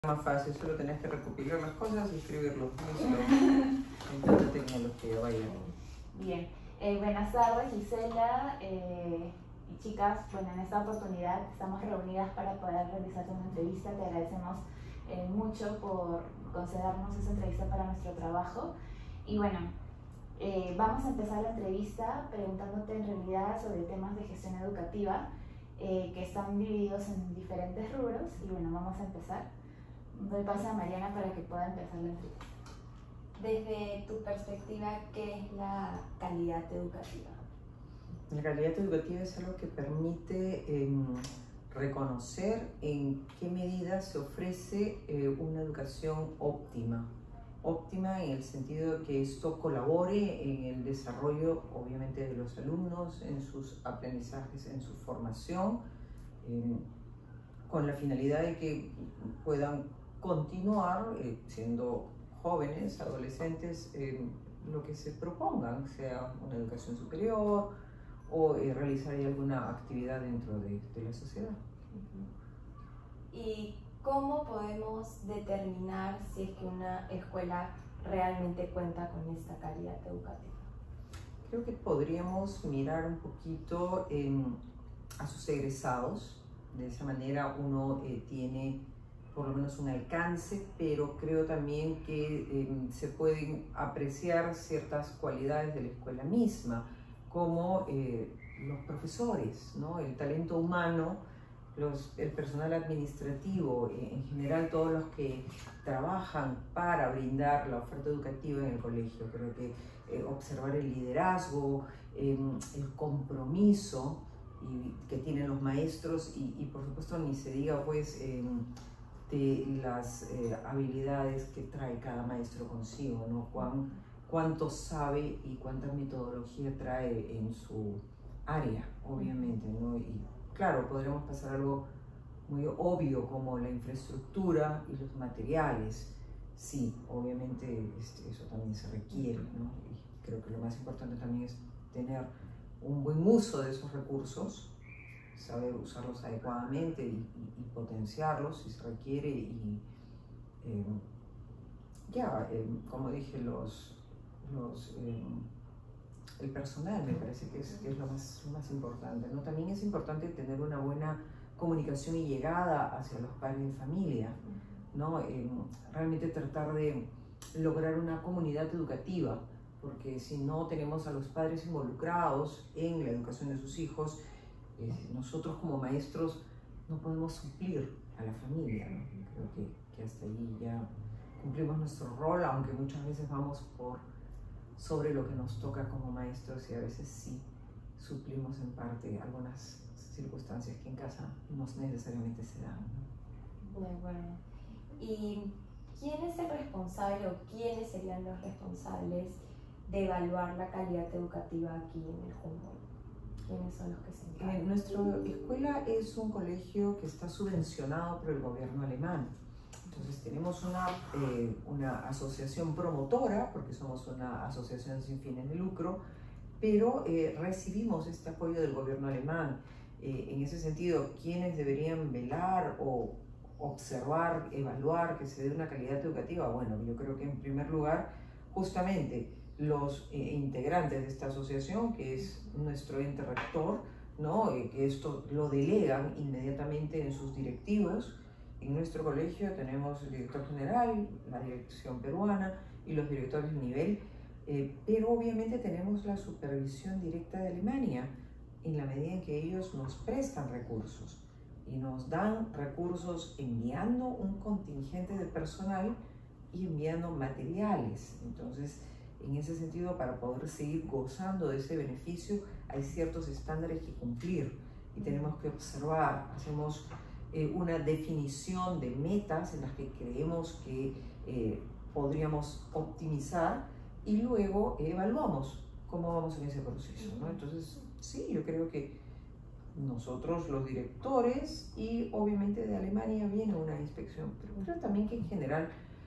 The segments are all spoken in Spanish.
Más fácil, solo tenés que recopilar las cosas y escribirlo. En tanta tecnología, vaya. Bien, buenas tardes Gisela y chicas. Bueno, en esta oportunidad estamos reunidas para poder realizarte una entrevista. Te agradecemos mucho por concedernos esa entrevista para nuestro trabajo. Y bueno, vamos a empezar la entrevista preguntándote en realidad sobre temas de gestión educativa que están divididos en diferentes rubros. Y bueno, vamos a empezar. Doy paso a Mariana para que pueda empezar la entrevista. Desde tu perspectiva, ¿qué es la calidad educativa? La calidad educativa es algo que permite reconocer en qué medida se ofrece una educación óptima. Óptima en el sentido de que esto colabore en el desarrollo, obviamente, de los alumnos, en sus aprendizajes, en su formación, con la finalidad de que puedan continuar siendo jóvenes, adolescentes, lo que se propongan, sea una educación superior o realizar alguna actividad dentro de la sociedad. ¿Y cómo podemos determinar si es que una escuela realmente cuenta con esta calidad educativa? Creo que podríamos mirar un poquito a sus egresados. De esa manera uno tiene por lo menos un alcance, pero creo también que se pueden apreciar ciertas cualidades de la escuela misma, como los profesores, ¿no? El talento humano, el personal administrativo, en general todos los que trabajan para brindar la oferta educativa en el colegio. Creo que observar el liderazgo, el compromiso que tienen los maestros y por supuesto ni se diga pues de las habilidades que trae cada maestro consigo, ¿no? Cuánto sabe y cuánta metodología trae en su área, obviamente, ¿no? Y claro, podríamos pasar algo muy obvio como la infraestructura y los materiales. Sí, obviamente eso también se requiere, ¿no? Y creo que lo más importante también es tener un buen uso de esos recursos, saber usarlos adecuadamente y potenciarlos si se requiere y como dije, el personal me parece que es lo más importante, ¿no? También es importante tener una buena comunicación y llegada hacia los padres de familia, ¿no? Realmente tratar de lograr una comunidad educativa, porque si no tenemos a los padres involucrados en la educación de sus hijos, nosotros como maestros no podemos suplir a la familia, ¿no? Creo que hasta ahí ya cumplimos nuestro rol, aunque muchas veces vamos sobre lo que nos toca como maestros y a veces sí suplimos en parte algunas circunstancias que en casa no necesariamente se dan, ¿no? De acuerdo. ¿Y quién es el responsable o quiénes serían los responsables de evaluar la calidad educativa aquí en el Humboldt? ¿Quiénes son los que se encargan? Nuestra escuela es un colegio que está subvencionado por el gobierno alemán. Entonces tenemos una asociación promotora, porque somos una asociación sin fines de lucro, pero recibimos este apoyo del gobierno alemán. En ese sentido, ¿quiénes deberían velar o observar, evaluar que se dé una calidad educativa? Bueno, yo creo que en primer lugar, justamente los integrantes de esta asociación, que es nuestro ente rector, ¿no? Que esto lo delegan inmediatamente en sus directivos. En nuestro colegio tenemos el director general, la dirección peruana y los directores de nivel, pero obviamente tenemos la supervisión directa de Alemania en la medida en que ellos nos prestan recursos y nos dan recursos enviando un contingente de personal y enviando materiales. Entonces, en ese sentido, para poder seguir gozando de ese beneficio, hay ciertos estándares que cumplir y tenemos que observar. Hacemos una definición de metas en las que creemos que podríamos optimizar y luego evaluamos cómo vamos en ese proceso, ¿no? Entonces, sí, yo creo que nosotros, los directores, y obviamente de Alemania viene una inspección, pero creo también que en general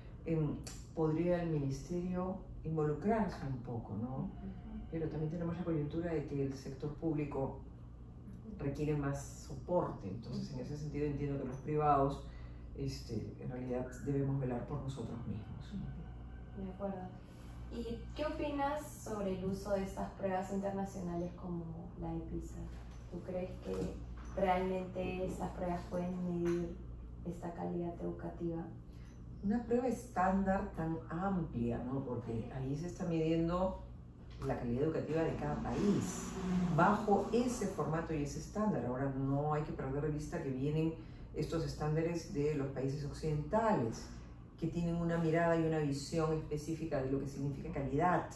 podría el ministerio involucrarse un poco, ¿no? Pero también tenemos la coyuntura de que el sector público requiere más soporte, entonces en ese sentido entiendo que los privados en realidad debemos velar por nosotros mismos. De acuerdo. ¿Y qué opinas sobre el uso de estas pruebas internacionales como la de PISA? ¿Tú crees que realmente estas pruebas pueden medir esta calidad educativa? Una prueba estándar tan amplia, ¿no? Porque ahí se está midiendo la calidad educativa de cada país, bajo ese formato y ese estándar. Ahora no hay que perder de vista que vienen estos estándares de los países occidentales, que tienen una mirada y una visión específica de lo que significa calidad.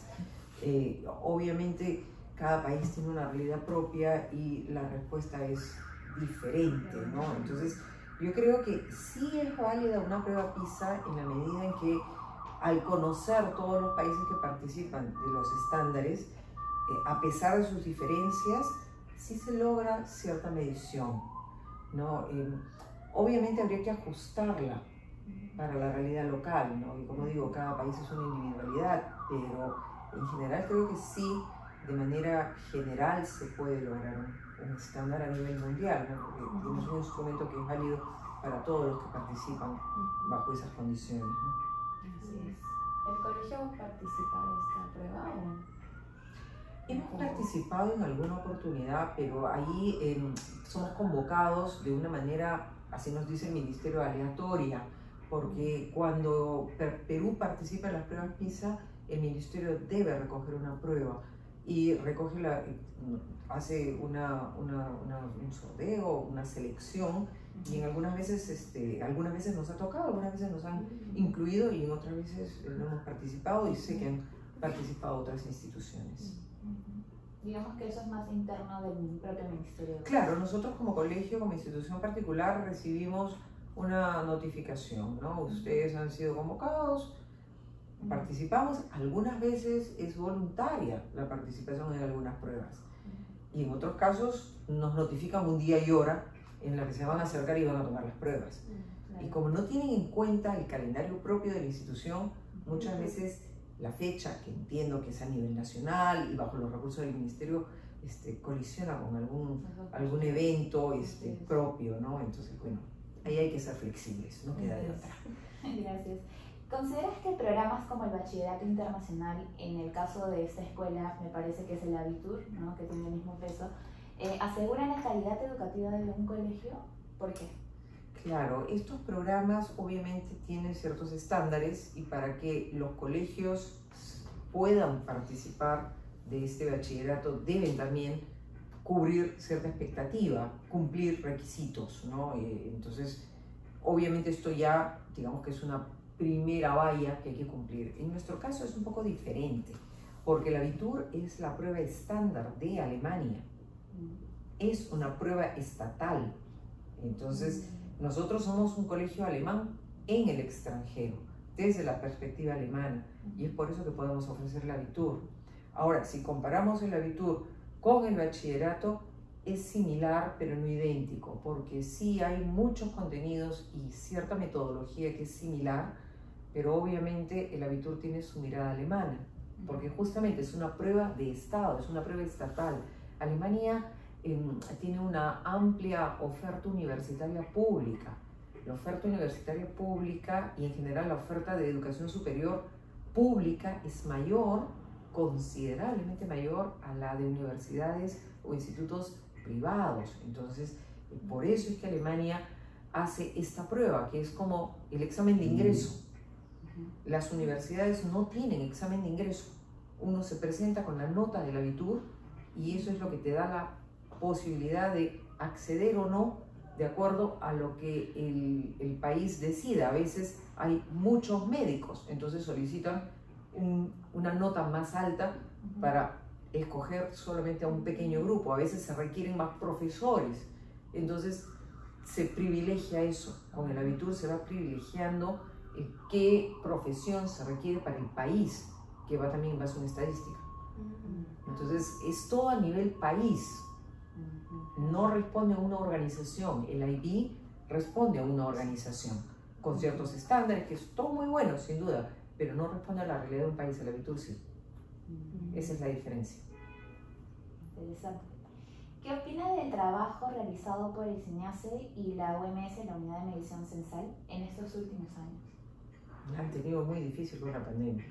Obviamente cada país tiene una realidad propia y la respuesta es diferente, ¿no? Entonces yo creo que sí es válida una prueba PISA en la medida en que, al conocer todos los países que participan de los estándares, a pesar de sus diferencias, sí se logra cierta medición, ¿no? Obviamente habría que ajustarla para la realidad local, ¿no? Y como digo, cada país es una individualidad, pero en general creo que sí, de manera general se puede lograr un estándar a nivel mundial, ¿no? Porque tenemos un instrumento que es válido para todos los que participan bajo esas condiciones, ¿no? Así es. ¿El colegio participa de esta prueba o...? Hemos participado en alguna oportunidad, pero ahí somos convocados de una manera, así nos dice el Ministerio, aleatoria, porque cuando Perú participa en las pruebas PISA, el Ministerio debe recoger una prueba y recoge hace un sorteo, una selección, y en algunas veces nos ha tocado, algunas veces nos han incluido y en otras veces no hemos participado, y sé que han participado otras instituciones. Digamos que eso es más interno del propio ministerio. Claro, nosotros como colegio, como institución particular, recibimos una notificación, ¿no? Ustedes han sido convocados, participamos. Algunas veces es voluntaria la participación en algunas pruebas, y en otros casos nos notifican un día y hora en la que se van a acercar y van a tomar las pruebas. Claro. Y como no tienen en cuenta el calendario propio de la institución, muchas veces la fecha, que entiendo que es a nivel nacional y bajo los recursos del ministerio, colisiona con algún evento propio, ¿no? Entonces, bueno, ahí hay que ser flexibles, no queda de otra. Gracias. ¿Consideras que programas como el Bachillerato Internacional, en el caso de esta escuela, me parece que es el Abitur, ¿no?, que tiene el mismo peso, aseguran la calidad educativa de un colegio? ¿Por qué? Claro, estos programas obviamente tienen ciertos estándares, y para que los colegios puedan participar de este bachillerato deben también cubrir cierta expectativa, cumplir requisitos, ¿no? Entonces, obviamente esto ya, digamos que es una primera valla que hay que cumplir. En nuestro caso es un poco diferente, porque el Abitur es la prueba estándar de Alemania, es una prueba estatal. Entonces, nosotros somos un colegio alemán en el extranjero, desde la perspectiva alemana, y es por eso que podemos ofrecer el Abitur. Ahora, si comparamos el Abitur con el bachillerato, es similar pero no idéntico, porque sí hay muchos contenidos y cierta metodología que es similar, pero obviamente el Abitur tiene su mirada alemana, porque justamente es una prueba de Estado, es una prueba estatal. Alemania tiene una amplia oferta universitaria pública. La oferta universitaria pública y en general la oferta de educación superior pública es mayor, considerablemente mayor a la de universidades o institutos privados. Entonces, por eso es que Alemania hace esta prueba, que es como el examen de ingreso. Las universidades no tienen examen de ingreso. Uno se presenta con la nota del Abitur y eso es lo que te da la posibilidad de acceder o no de acuerdo a lo que el país decida. A veces hay muchos médicos, entonces solicitan una nota más alta para escoger solamente a un pequeño grupo. A veces se requieren más profesores, entonces se privilegia eso. Con el Abitur se va privilegiando qué profesión se requiere para el país, que va también en base a una estadística. Entonces es todo a nivel país, no responde a una organización. El IB responde a una organización con ciertos estándares, que es todo muy bueno sin duda, pero no responde a la realidad de un país. El Abitur sí. Esa es la diferencia. Interesante. ¿Qué opina del trabajo realizado por el CINEACE y la OMS, la Unidad de Medición Censal, en estos últimos años? Han tenido muy difícil con la pandemia.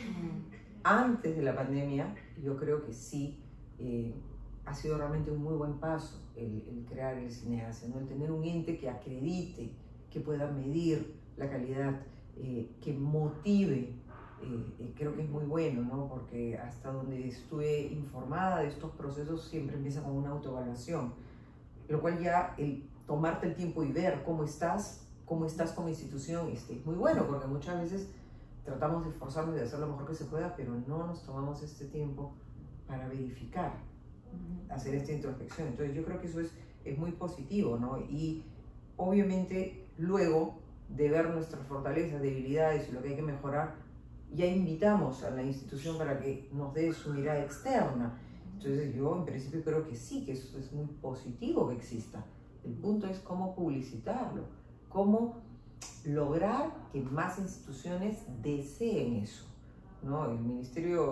Antes de la pandemia, yo creo que sí, ha sido realmente un muy buen paso el crear el CINEACE, ¿no? El tener un ente que acredite, que pueda medir la calidad, que motive, creo que es muy bueno, ¿no? Porque hasta donde estuve informada de estos procesos siempre empieza con una autoevaluación, lo cual ya el tomarte el tiempo y ver cómo estás como institución, es muy bueno, porque muchas veces tratamos de esforzarnos de hacer lo mejor que se pueda, pero no nos tomamos este tiempo para verificar, hacer esta introspección. Entonces yo creo que eso es muy positivo, ¿no? Y obviamente luego de ver nuestras fortalezas, debilidades y lo que hay que mejorar, ya invitamos a la institución para que nos dé su mirada externa. Entonces yo en principio creo que sí, que eso es muy positivo que exista. El punto es cómo publicitarlo, cómo lograr que más instituciones deseen eso, ¿no? El ministerio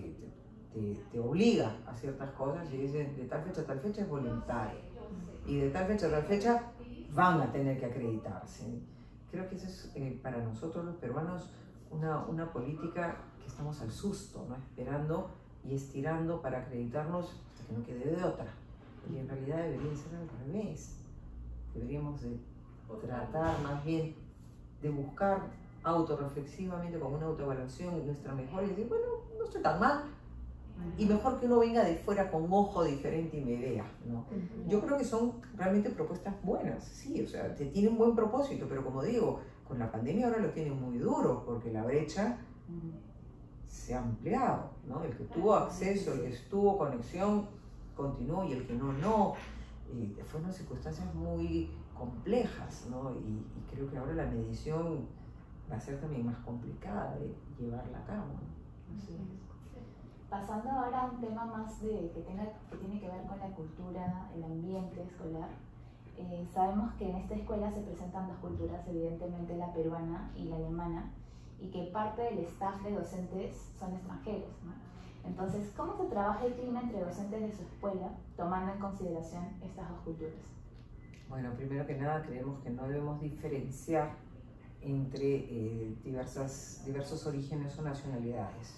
te obliga a ciertas cosas y dicen de tal fecha a tal fecha es voluntario y de tal fecha a tal fecha van a tener que acreditarse. Creo que eso es para nosotros los peruanos una política que estamos al susto, ¿no? Esperando y estirando para acreditarnos hasta que no quede de otra. Y en realidad debería ser al revés. Deberíamos de tratar más bien de buscar autorreflexivamente con una autoevaluación nuestra mejor y decir, bueno, no estoy tan mal. Y mejor que uno venga de fuera con ojo diferente y me vea, ¿no? Yo creo que son realmente propuestas buenas, sí, o sea, tienen buen propósito, pero como digo, con la pandemia ahora lo tienen muy duro, porque la brecha se ha ampliado, ¿no? El que tuvo acceso, el que estuvo conexión, continuó, y el que no. Fueron circunstancias muy complejas, ¿no? Y creo que ahora la medición va a ser también más complicada de llevarla a cabo, ¿no? Así es. Pasando ahora a un tema más que tiene que ver con la cultura, el ambiente escolar. Sabemos que en esta escuela se presentan dos culturas, evidentemente la peruana y la alemana, y que parte del staff de docentes son extranjeros, ¿no? Entonces, ¿cómo se trabaja el clima entre docentes de su escuela, tomando en consideración estas dos culturas? Bueno, primero que nada creemos que no debemos diferenciar entre diversos orígenes o nacionalidades.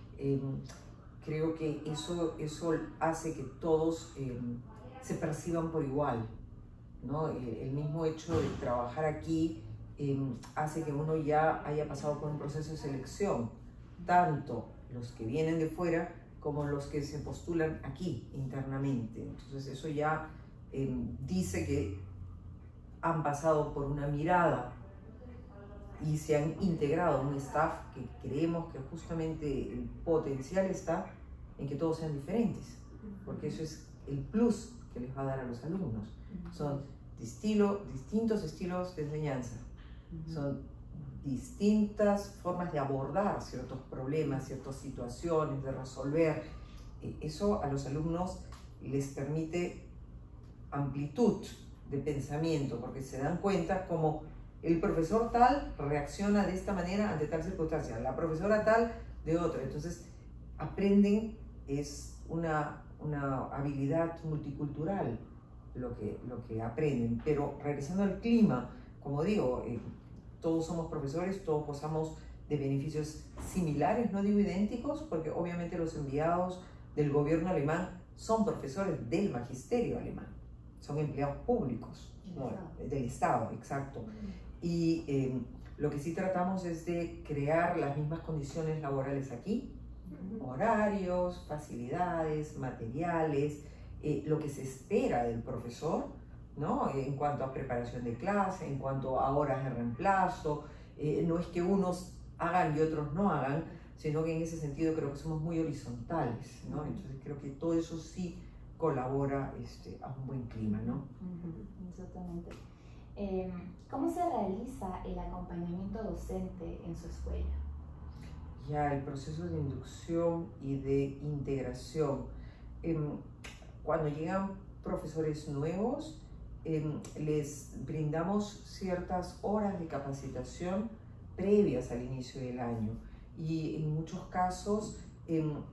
Creo que eso hace que todos se perciban por igual, ¿no? El mismo hecho de trabajar aquí hace que uno ya haya pasado por un proceso de selección, tanto los que vienen de fuera como los que se postulan aquí internamente. Entonces eso ya dice que han pasado por una mirada y se han integrado a un staff que creemos que justamente el potencial está en que todos sean diferentes, porque eso es el plus que les va a dar a los alumnos. Son distintos estilos de enseñanza, son distintas formas de abordar ciertos problemas, ciertas situaciones, de resolver. Eso a los alumnos les permite amplitud de pensamiento, porque se dan cuenta como el profesor tal reacciona de esta manera ante tal circunstancia, la profesora tal de otra. Entonces aprenden, es una habilidad multicultural lo que aprenden. Pero regresando al clima, como digo, todos somos profesores, todos gozamos de beneficios similares, no digo idénticos, porque obviamente los enviados del gobierno alemán son profesores del magisterio alemán, son empleados públicos, ¿no? Del Estado, exacto. Y lo que sí tratamos es de crear las mismas condiciones laborales aquí, horarios, facilidades, materiales, lo que se espera del profesor, ¿no? En cuanto a preparación de clase, en cuanto a horas de reemplazo. No es que unos hagan y otros no hagan, sino que en ese sentido creo que somos muy horizontales, ¿no? Entonces creo que todo eso sí colabora a un buen clima, ¿no? Exactamente. ¿Cómo se realiza el acompañamiento docente en su escuela? Ya, el proceso de inducción y de integración. Cuando llegan profesores nuevos, les brindamos ciertas horas de capacitación previas al inicio del año, y en muchos casos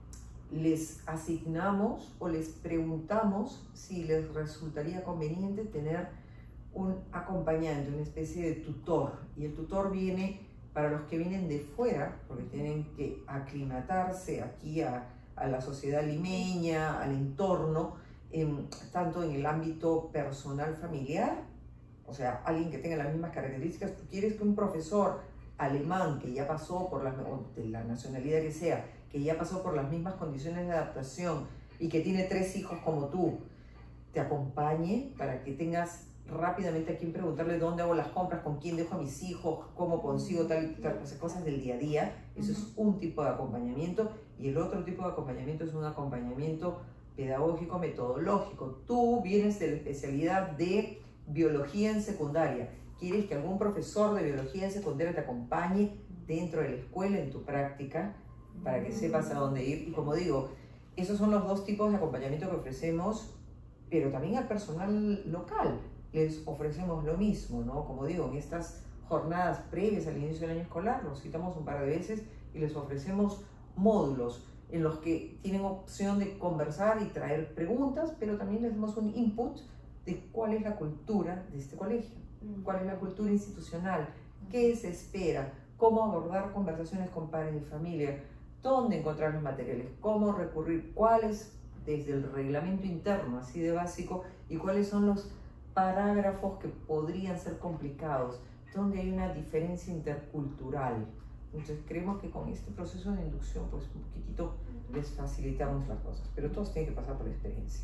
les asignamos o les preguntamos si les resultaría conveniente tener un acompañante, una especie de tutor. Y el tutor viene para los que vienen de fuera, porque tienen que aclimatarse aquí a la sociedad limeña, al entorno, tanto en el ámbito personal familiar, o sea, alguien que tenga las mismas características. Tú quieres que un profesor alemán que ya pasó por de la nacionalidad que sea, que ya pasó por las mismas condiciones de adaptación y que tiene 3 hijos como tú, te acompañe para que tengas rápidamente a quien preguntarle dónde hago las compras, con quién dejo a mis hijos, cómo consigo tal y tal, cosas del día a día. Eso es un tipo de acompañamiento, y el otro tipo de acompañamiento es un acompañamiento pedagógico, metodológico. Tú vienes de la especialidad de biología en secundaria, quieres que algún profesor de biología en secundaria te acompañe dentro de la escuela en tu práctica para que sepas a dónde ir. Y como digo, esos son los 2 tipos de acompañamiento que ofrecemos, pero también al personal local les ofrecemos lo mismo, ¿no? Como digo, en estas jornadas previas al inicio del año escolar, los citamos un par de veces y les ofrecemos módulos en los que tienen opción de conversar y traer preguntas, pero también les damos un input de cuál es la cultura de este colegio, cuál es la cultura institucional, qué se espera, cómo abordar conversaciones con padres de familia, dónde encontrar los materiales, cómo recurrir, cuáles desde el reglamento interno, así de básico, y cuáles son los parágrafos que podrían ser complicados, donde hay una diferencia intercultural. Entonces creemos que con este proceso de inducción pues un poquitito les facilitamos las cosas, pero todos tienen que pasar por la experiencia.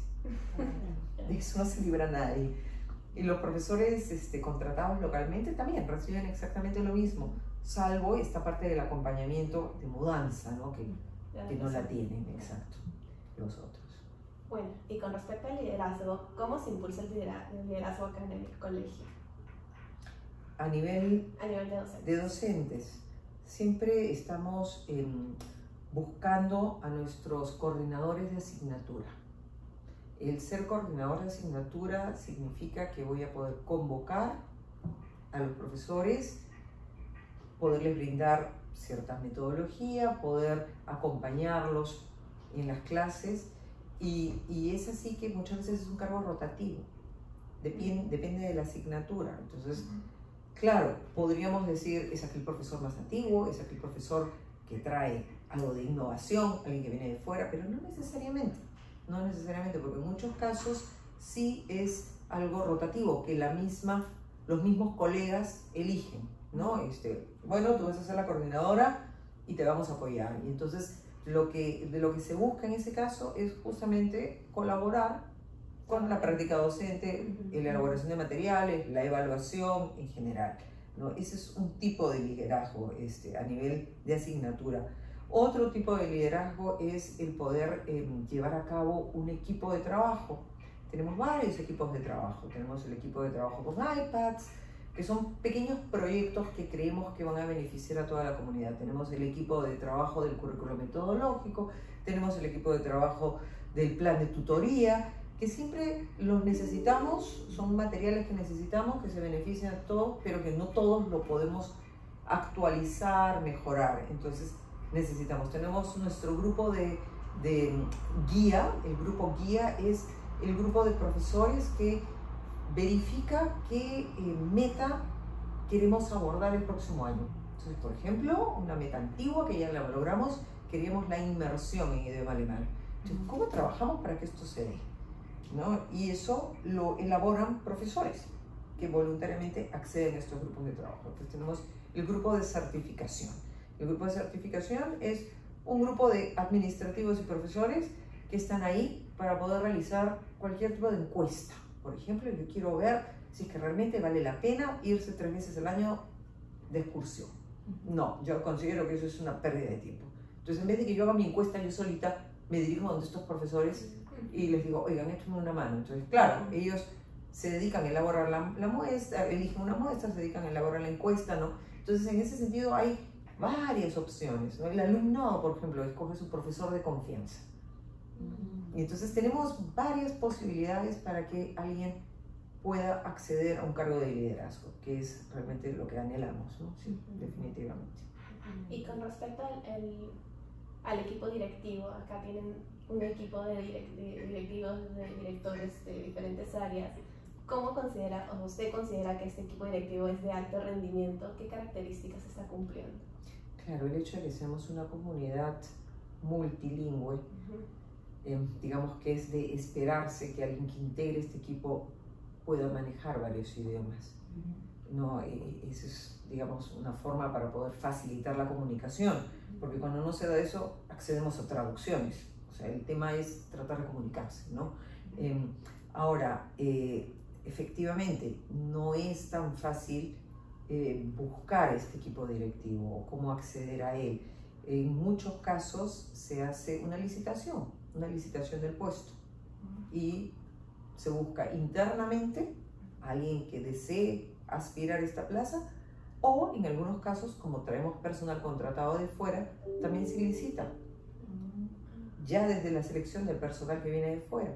De eso no se libra nadie. Y los profesores contratados localmente también reciben exactamente lo mismo, salvo esta parte del acompañamiento de mudanza, ¿no? que no la tienen, exacto, los otros. Bueno, y con respecto al liderazgo, ¿cómo se impulsa el liderazgo acá en el colegio? A nivel de docentes, siempre estamos buscando a nuestros coordinadores de asignatura. El ser coordinador de asignatura significa que voy a poder convocar a los profesores, poderles brindar cierta metodología, poder acompañarlos en las clases, y es así que muchas veces es un cargo rotativo, depende de la asignatura. Entonces, claro, podríamos decir, es aquel profesor más antiguo, es aquel profesor que trae algo de innovación, alguien que viene de fuera, pero no necesariamente, porque en muchos casos sí es algo rotativo, que los mismos colegas eligen, ¿no? Bueno, tú vas a ser la coordinadora y te vamos a apoyar. Y entonces de lo que se busca en ese caso es justamente colaborar con la práctica docente, en la elaboración de materiales, la evaluación en general, ¿no? Ese es un tipo de liderazgo a nivel de asignatura. Otro tipo de liderazgo es el poder llevar a cabo un equipo de trabajo. Tenemos varios equipos de trabajo. Tenemos el equipo de trabajo con iPads, que son pequeños proyectos que creemos que van a beneficiar a toda la comunidad. Tenemos el equipo de trabajo del currículo metodológico, tenemos el equipo de trabajo del plan de tutoría, que siempre los necesitamos, son materiales que necesitamos, que se benefician a todos, pero que no todos lo podemos actualizar, mejorar. Entonces tenemos nuestro grupo de guía. El grupo guía es el grupo de profesores que verifica qué meta queremos abordar el próximo año. Entonces, por ejemplo, una meta antigua que ya la logramos, queríamos la inmersión en idioma alemán. Entonces, ¿cómo trabajamos para que esto se dé? ¿No? Y eso lo elaboran profesores que voluntariamente acceden a estos grupos de trabajo. Entonces tenemos el grupo de certificación. El grupo de certificación es un grupo de administrativos y profesores que están ahí para poder realizar cualquier tipo de encuesta. Por ejemplo, yo quiero ver si es que realmente vale la pena irse 3 veces al año de excursión. No, yo considero que eso es una pérdida de tiempo. Entonces, en vez de que yo haga mi encuesta yo solita, me dirijo a donde estos profesores y les digo, oigan, échenme una mano. Entonces, claro, ellos se dedican a elaborar la muestra, eligen una muestra, se dedican a elaborar la encuesta, ¿no? Entonces, en ese sentido hay varias opciones, ¿no? El alumnado, por ejemplo, escoge su profesor de confianza. Y entonces tenemos varias posibilidades para que alguien pueda acceder a un cargo de liderazgo, que es realmente lo que anhelamos, ¿no? Sí, definitivamente. Y con respecto al equipo directivo. Acá tienen un equipo de directivos, de directores de diferentes áreas. ¿Cómo considera, o usted considera que este equipo directivo es de alto rendimiento? ¿Qué características está cumpliendo? Claro, el hecho de que seamos una comunidad multilingüe, digamos que es de esperarse que alguien que integre este equipo pueda manejar varios idiomas. No, eso es, digamos, una forma para poder facilitar la comunicación, porque cuando no se da eso, accedemos a traducciones. O sea, el tema es tratar de comunicarse, ¿no? Ahora, efectivamente, no es tan fácil buscar este equipo directivo, cómo acceder a él. En muchos casos se hace una licitación del puesto, y se busca internamente a alguien que desee aspirar a esta plaza, o en algunos casos, como traemos personal contratado de fuera, también se licita, ya desde la selección del personal que viene de fuera,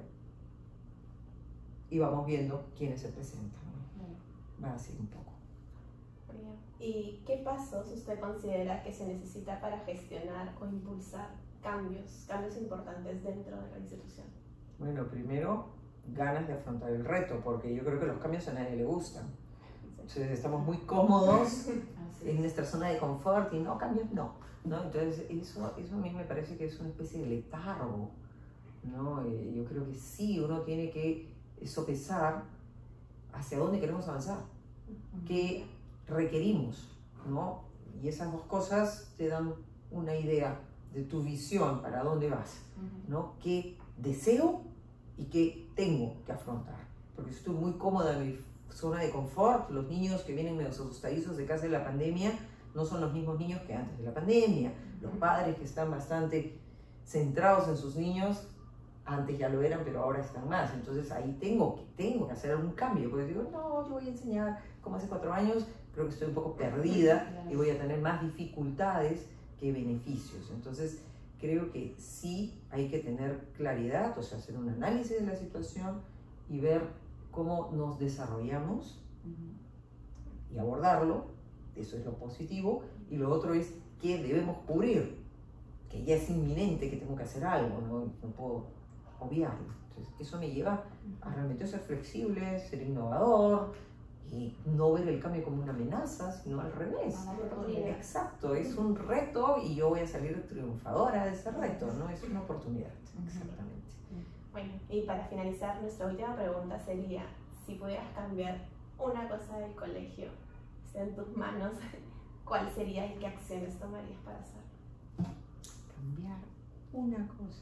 y vamos viendo quiénes se presentan, ¿no? Va así un poco. ¿Y qué pasos usted considera que se necesita para gestionar o impulsar cambios importantes dentro de la institución? Bueno, primero, ganas de afrontar el reto, porque yo creo que los cambios a nadie le gustan. Entonces estamos muy cómodos en nuestra zona de confort y no, cambios no. Entonces eso a mí me parece que es una especie de letargo, ¿no? Yo creo que sí, uno tiene que sopesar hacia dónde queremos avanzar, qué requerimos, ¿no? Y esas dos cosas te dan una idea de tu visión, para dónde vas, ¿no? ¿Qué deseo y qué tengo que afrontar? Porque estoy muy cómoda en mi zona de confort. Los niños que vienen medio asustadizos de casa de la pandemia no son los mismos niños que antes de la pandemia. Los padres que están bastante centrados en sus niños, antes ya lo eran, pero ahora están más. Entonces ahí tengo que hacer algún cambio, porque digo, no, yo voy a enseñar como hace 4 años, creo que estoy un poco perdida y voy a tener más dificultades que beneficios. Entonces creo que sí hay que tener claridad, o sea, hacer un análisis de la situación y ver cómo nos desarrollamos y abordarlo. Eso es lo positivo. Y lo otro es qué debemos cubrir, que ya es inminente, que tengo que hacer algo, no puedo obviarlo. Entonces eso me lleva a realmente ser flexible, ser innovador y no ver el cambio como una amenaza, sino al revés. Exacto, es un reto y yo voy a salir triunfadora de ese reto, ¿no? Es una oportunidad, exactamente. Bueno, y para finalizar, nuestra última pregunta sería, si pudieras cambiar una cosa del colegio, está en tus manos, ¿cuál sería y qué acciones tomarías para hacerlo? Cambiar una cosa.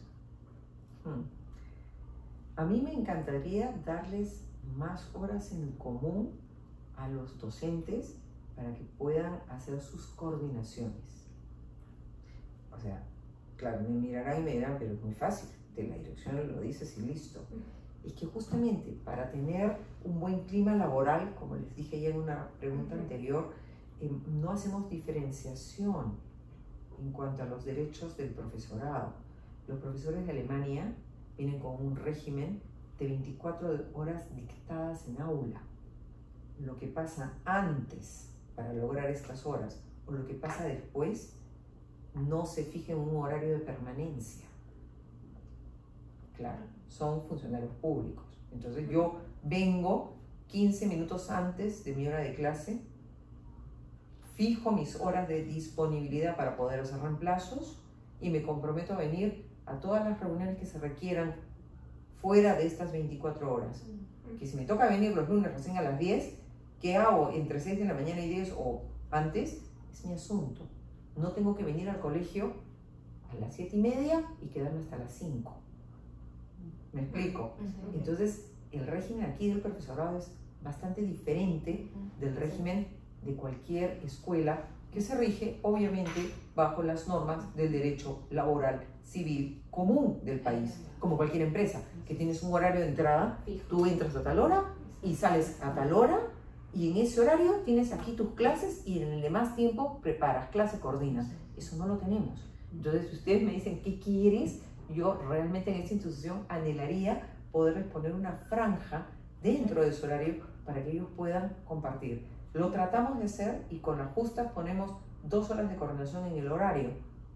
A mí me encantaría darles más horas en común a los docentes para que puedan hacer sus coordinaciones. O sea, claro, me mirarán y me dirán, pero es muy fácil, de la dirección lo dices y listo. Es que justamente para tener un buen clima laboral, como les dije ya en una pregunta anterior, no hacemos diferenciación en cuanto a los derechos del profesorado. Los profesores de Alemania vienen con un régimen de 24 horas dictadas en aula. Lo que pasa antes para lograr estas horas o lo que pasa después no se fija en un horario de permanencia. Claro, son funcionarios públicos. Entonces yo vengo 15 minutos antes de mi hora de clase, fijo mis horas de disponibilidad para poder hacer reemplazos y me comprometo a venir a todas las reuniones que se requieran fuera de estas 24 horas. Que si me toca venir los lunes recién a las 10, ¿qué hago entre 6 de la mañana y 10 o antes? Es mi asunto. No tengo que venir al colegio a las 7:30 y quedarme hasta las 5. ¿Me explico? Entonces, el régimen aquí del profesorado es bastante diferente del régimen de cualquier escuela que se rige, obviamente, bajo las normas del derecho laboral civil común del país, como cualquier empresa, que tienes un horario de entrada, tú entras a tal hora y sales a tal hora, y en ese horario tienes aquí tus clases y en el demás tiempo preparas, clase, coordinas. Eso no lo tenemos. Entonces, si ustedes me dicen, ¿qué quieres? Yo realmente en esta institución anhelaría poderles poner una franja dentro de su horario para que ellos puedan compartir. Lo tratamos de hacer y con las justas ponemos 2 horas de coordinación en el horario,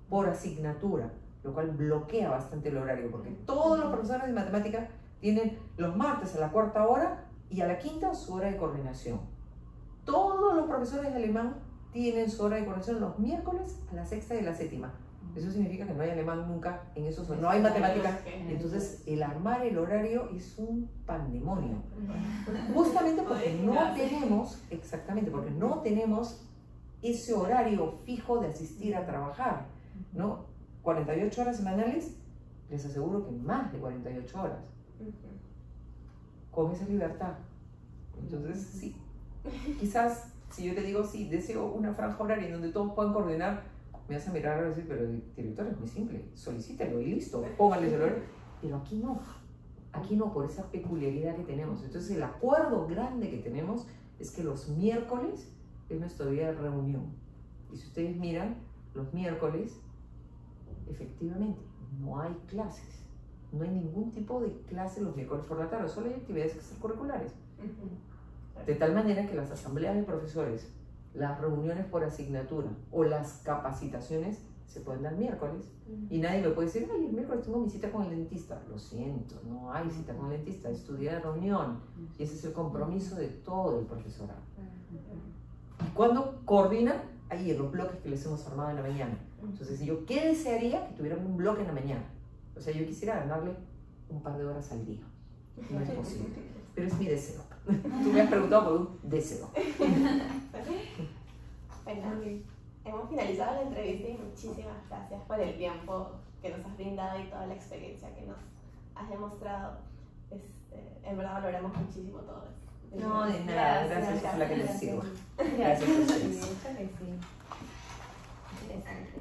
por asignatura, lo cual bloquea bastante el horario, porque todos los profesores de matemáticas tienen los martes a la 4ª hora y a la 5ª su hora de coordinación. Todos los profesores de alemán tienen su hora de coordinación los miércoles a la 6ª y la 7ª. Eso significa que no hay alemán nunca en esos, no hay matemáticas. Entonces, el armar el horario es un pandemonio. Justamente porque no tenemos, exactamente, porque no tenemos ese horario fijo de asistir a trabajar, ¿no? 48 horas semanales, les aseguro que más de 48 horas. Con esa libertad. Entonces, sí, quizás, si yo te digo, sí, deseo una franja horaria en donde todos puedan coordinar, me vas a mirar y decir, pero el director es muy simple, solicítalo y listo, póngale el horario. Pero aquí no, por esa peculiaridad que tenemos. Entonces, el acuerdo grande que tenemos es que los miércoles es nuestro día de reunión. Y si ustedes miran, los miércoles, efectivamente, no hay clases. No hay ningún tipo de clase los miércoles por la tarde, solo hay actividades extracurriculares. De tal manera que las asambleas de profesores, las reuniones por asignatura o las capacitaciones se pueden dar miércoles. Y nadie me puede decir, ay, el miércoles tengo mi cita con el dentista. Lo siento, no hay cita con el dentista, es tu día de reunión. Y ese es el compromiso de todo el profesorado. Y cuando coordinan, ahí en los bloques que les hemos armado en la mañana. Entonces, yo qué desearía que tuvieran un bloque en la mañana. O sea, yo quisiera ganarle un par de horas al día. No es posible, pero es mi deseo. Tú me has preguntado por un deseo. Bueno, hemos finalizado la entrevista y muchísimas gracias por el tiempo que nos has brindado y toda la experiencia que nos has demostrado. En verdad valoramos muchísimo todo esto. No, de nada, gracias por la que les sirva. Gracias a ustedes. Interesante.